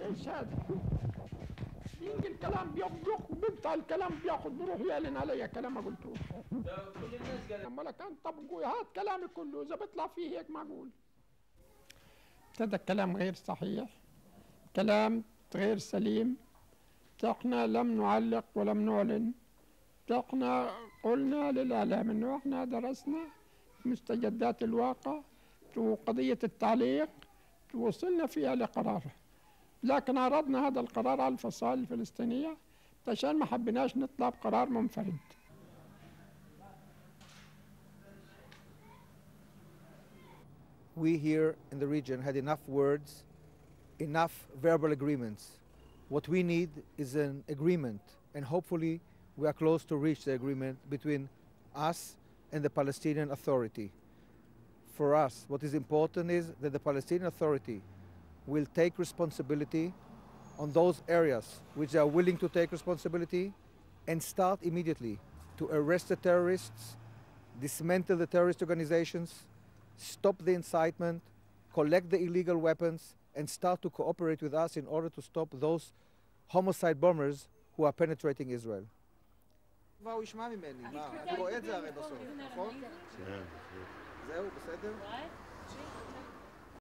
ايش هذا؟ ينقل الكلام بياخذ وبيقطع الكلام بياخذ بيروح يعلن علي كلام ما قلتوش. كل الناس قالت اما كان طبقوا هات كلامي كله اذا بيطلع فيه هيك معقول. هذا الكلام غير صحيح، كلام غير سليم. احنا لم نعلق ولم نعلن، احنا قلنا للإعلام انه احنا درسنا مستجدات الواقع وقضية التعليق وصلنا فيها لقرار، لكن عرضنا هذا القرار على الفصائل الفلسطينية عشان ما حبيناش نطلع بقرار منفرد. We here in the region had enough words, enough verbal agreements. What we need is an agreement, and hopefully we are close to reach the agreement between us and the Palestinian Authority. For us, what is important is that the Palestinian Authority will take responsibility on those areas which they are willing to take responsibility and start immediately to arrest the terrorists, dismantle the terrorist organizations, stop the incitement, collect the illegal weapons, and start to cooperate with us in order to stop those homicide bombers who are penetrating Israel. הוא ישמע ממני, מה? אני רואה את זה הרי בסוף, נכון? זהו, בסדר?